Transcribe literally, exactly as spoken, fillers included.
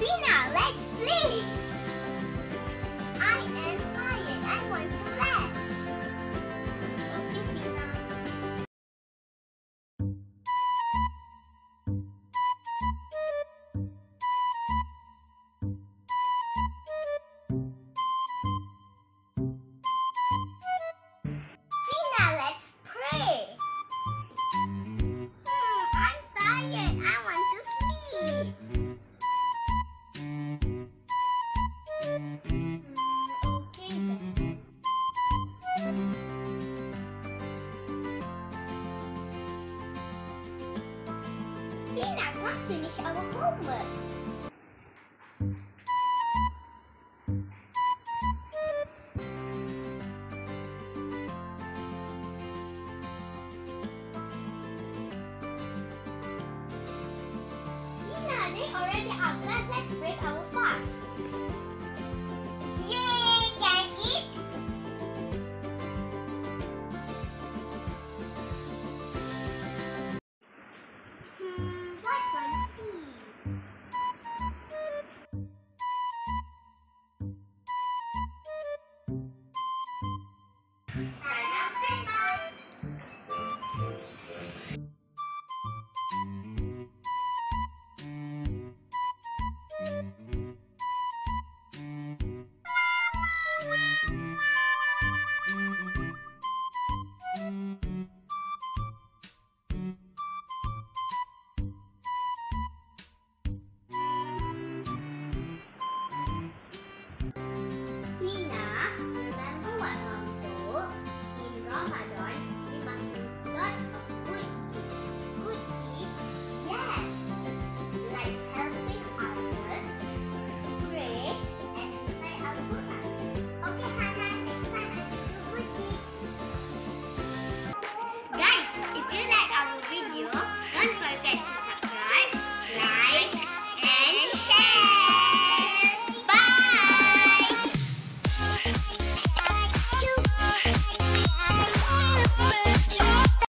Fina, let's play! I am tired. I want to rest. Okay, Fina. Fina, let's pray. Hmm, I'm tired. I want to sleep. Hmm, okay then. Fina, come finish our homework. Fina, they already outside. Let's break our